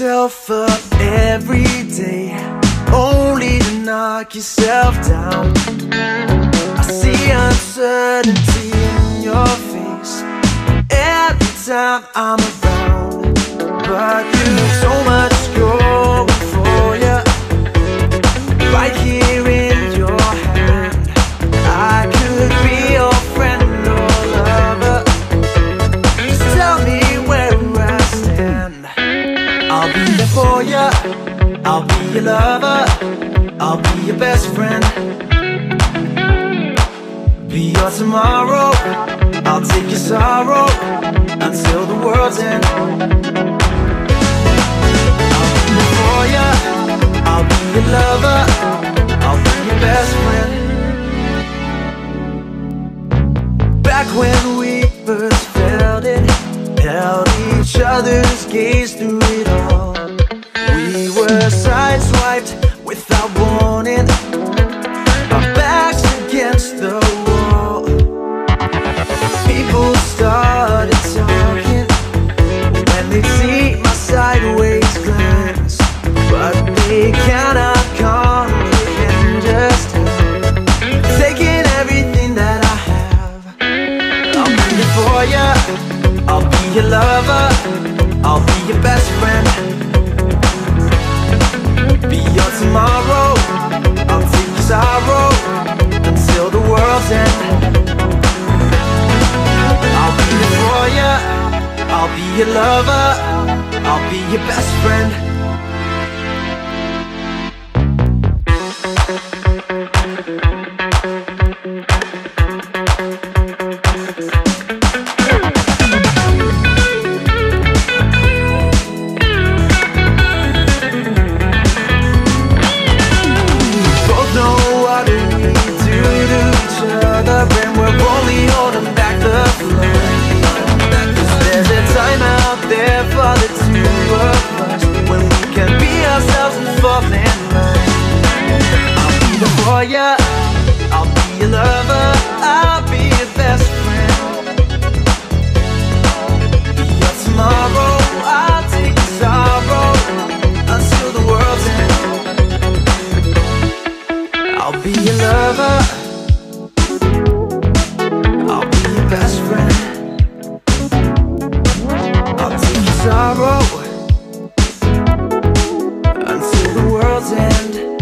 yourself up every day, only to knock yourself down. I see uncertainty in your face every time I'm around, but you've so much going for you, right here in your hand. I could be your friend or lover, just tell me where I stand. I'll be there for you, I'll be your lover, I'll be your best friend. Be your tomorrow, I'll take your sorrow until the world's end. I'll be there for you, I'll be your lover, I'll be your best friend. Back when we first felt it, held each other's gaze through it all, we were sideswiped without warning, our backs against the wall. People started talking when they see my sideways glance, but they cannot comprehend just taking everything that I have. I'll be there for you, I'll be your lover, I'll be your best friend. Be your tomorrow, I'll take your sorrow until the world's end. I'll be there for you, I'll be your lover, I'll be your best friend. For ya, I'll be your lover, I'll be your best friend. Be your tomorrow, I'll take your sorrow until the world's end. I'll be your lover, I'll be your best friend. I'll take your sorrow until the world's end.